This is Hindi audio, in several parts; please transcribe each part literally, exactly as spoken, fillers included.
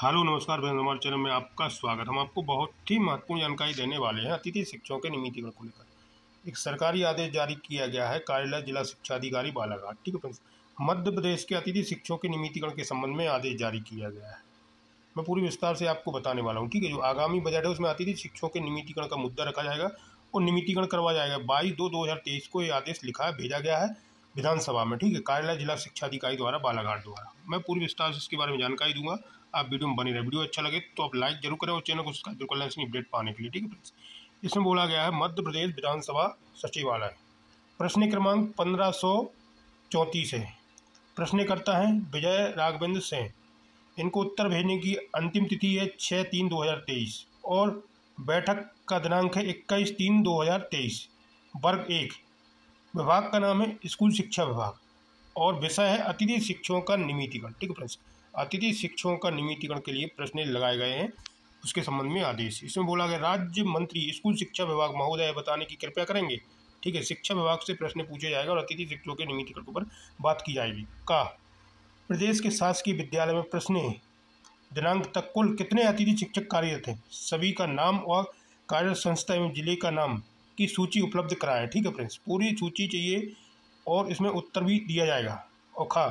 हेलो नमस्कार फ्रेंड्स, हमारे चैनल में आपका स्वागत। हम आपको बहुत ही महत्वपूर्ण जानकारी देने वाले हैं अतिथि शिक्षकों के नियमितीकरण को लेकर। एक सरकारी आदेश जारी किया गया है कार्यालय जिला शिक्षा अधिकारी बालाघाट। ठीक है फ्रेंड्स, मध्य प्रदेश के अतिथि शिक्षकों के नियमितीकरण के संबंध में आदेश जारी किया गया है। मैं पूरी विस्तार से आपको बताने वाला हूँ। ठीक है, जो आगामी बजट है उसमें अतिथि शिक्षकों के नियमितीकरण का मुद्दा रखा जाएगा और नियमितीकरण करवाया जाएगा। बाईस दो दो हज़ार तेईस को ये आदेश लिखा है, भेजा गया है विधानसभा में। ठीक है, कार्यालय जिला शिक्षा अधिकारी द्वारा बालाघाट द्वारा। मैं पूरी विस्तार से इसके बारे में जानकारी दूंगा, आप वीडियो में बने रहे। वीडियो अच्छा लगे तो आप लाइक जरूर करें और चैनल को सब्सक्राइब कर लें इसमें अपडेट पाने के लिए। ठीक है फ्रेंड्स, इसमें बोला गया है मध्य प्रदेश विधानसभा सचिवालय। प्रश्न क्रमांक पंद्रह सौ चौंतीस है। प्रश्नकर्ता हैं विजय राघवेंद्र सिंह। इनको उत्तर भेजने की अंतिम तिथि है छः तीन दो हज़ार तेईस और बैठक का दिनांक है इक्कीस तीन दो हज़ार तेईस। वर्ग एक, विभाग का नाम है स्कूल शिक्षा विभाग और विषय है अतिथि शिक्षकों का नियमितीकरण। ठीक है फ्रेंड्स, अतिथि शिक्षकों का नियमितीकरण के लिए प्रश्न लगाए गए हैं, उसके संबंध में आदेश। इसमें बोला गया राज्य मंत्री स्कूल शिक्षा विभाग महोदय बताने की कृपया करेंगे। ठीक है, शिक्षा विभाग से प्रश्न पूछे जाएगा और अतिथि शिक्षकों के नियमितीकरण के ऊपर बात की जाएगी। का प्रदेश के शासकीय विद्यालय में प्रश्न दिनांक तक कुल कितने अतिथि शिक्षक कार्यरत हैं, सभी का नाम और कार्यरत संस्था एवं जिले का नाम की सूची उपलब्ध कराएं। ठीक है फ्रेंड्स, पूरी सूची चाहिए और इसमें उत्तर भी दिया जाएगा। और खा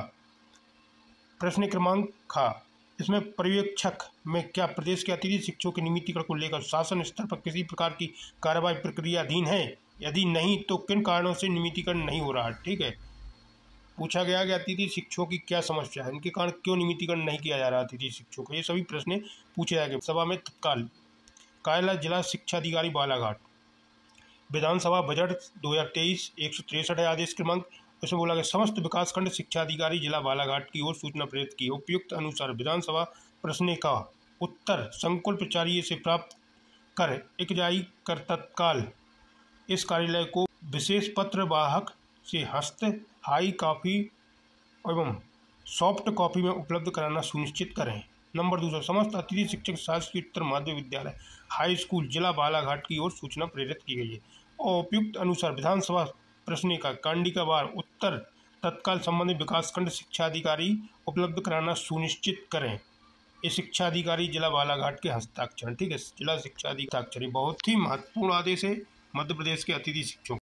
प्रश्न क्रमांक खा, इसमें पर्यवेक्षक में क्या प्रदेश के अतिथि शिक्षकों के नियमितीकरण को लेकर शासन स्तर पर किसी प्रकार की कार्रवाई प्रक्रियाधीन है, यदि नहीं तो किन कारणों से नियमितीकरण नहीं हो रहा है। ठीक है, पूछा गया कि अतिथि शिक्षकों की क्या समस्या है, इनके कारण क्यों नियमितीकरण नहीं किया जा रहा अतिथि शिक्षकों को, ये सभी प्रश्न पूछे जाएंगे सभा में तत्काल। कार्यालय जिला शिक्षा अधिकारी बालाघाट, विधानसभा बजट दो हज़ार तेईस एक सौ तिरसठ है आदेश क्रमांक। उसमें बोला गया समस्त विकासखंड शिक्षा अधिकारी जिला बालाघाट की ओर सूचना प्रेरित की। उपयुक्त अनुसार विधानसभा प्रश्न का उत्तर संकुल प्राचार्य से प्राप्त कर इकजाई कर तत्काल इस कार्यालय को विशेष पत्र वाहक से हस्त हाई कॉपी एवं सॉफ्ट कॉपी में उपलब्ध कराना सुनिश्चित करें। नंबर दूसरा, समस्त अतिथि शिक्षक शासकीय उत्तर माध्यमिक विद्यालय हाई स्कूल जिला बालाघाट की ओर सूचना प्रेरित की गई है और उपयुक्त अनुसार विधानसभा प्रश्न का कांडिकावार उत्तर तत्काल संबंधित विकासखंड शिक्षा अधिकारी उपलब्ध कराना सुनिश्चित करें। ये शिक्षा अधिकारी जिला बालाघाट के हस्ताक्षर। ठीक है, जिला शिक्षा अधिकारी बहुत ही महत्वपूर्ण आदेश है मध्य प्रदेश के अतिथि शिक्षकों।